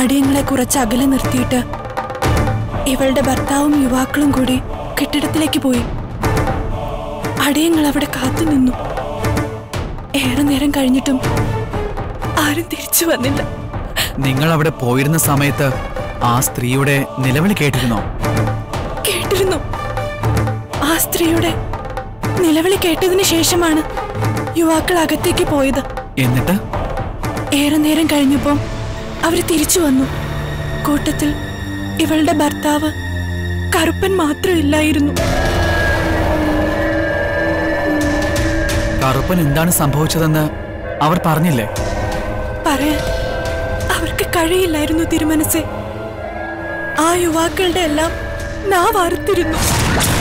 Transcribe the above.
അടിയങ്ങളെ കുറച്ച് അകലെ നിർത്തിയിട്ട് ഇവളുടെ ഭർത്താവും യുവാക്കളും കൂടി കെട്ടിടത്തിലേക്ക് പോയി. അടിയങ്ങൾ അവിടെ കാത്തുനിന്നു. ഏറെ നേരം കഴിഞ്ഞിട്ടും ആരും തിരിച്ചു വന്നില്ല. നിങ്ങൾ അവിടെ പോയിരുന്ന സമയത്ത് ആ സ്ത്രീയുടെ നിലവിളി കേട്ടിരുന്നോ? കേട്ടിരുന്നു. ആ സ്ത്രീയുടെ നിലവിളി കേട്ടതിന് ശേഷമാണ് യുവാക്കൾ അകത്തേക്ക് പോയത്. എന്നിട്ട് ഏറെ നേരം കഴിഞ്ഞപ്പോൾ അവര് തിരിച്ചു വന്നു. കൂട്ടത്തിൽ ഇവളുടെ ഭർത്താവ് കറുപ്പൻ മാത്രമില്ലായിരുന്നു. കറുപ്പൻ എന്താണ് സംഭവിച്ചതെന്ന് അവർ പറഞ്ഞില്ലേ? പറയാൻ അവർക്ക് കഴിയില്ലായിരുന്നു തിരുമനസ്സേ. ആ യുവാക്കളുടെ എല്ലാം നാവ് അറുത്തിരുന്നു.